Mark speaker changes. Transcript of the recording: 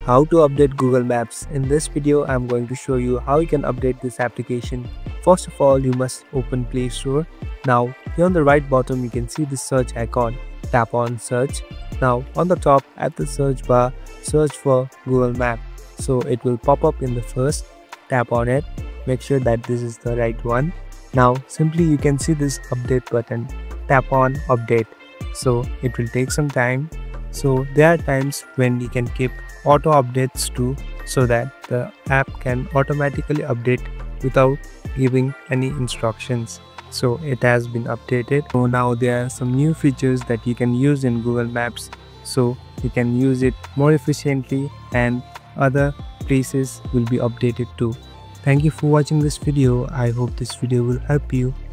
Speaker 1: How to update Google Maps. In this video, I'm going to show you how you can update this application. First of all, you must open Play Store. Now, here on the right bottom, you can see the search icon. Tap on search. Now, on the top at the search bar, search for Google Map. So it will pop up in the first. Tap on it. Make sure that this is the right one. Now, simply you can see this update button. Tap on update. So it will take some time. So there are times when you can keep auto updates too, so that the app can automatically update without giving any instructions. So it has been updated. So now there are some new features that you can use in Google Maps, so you can use it more efficiently and other places will be updated too. Thank you for watching this video. I hope this video will help you.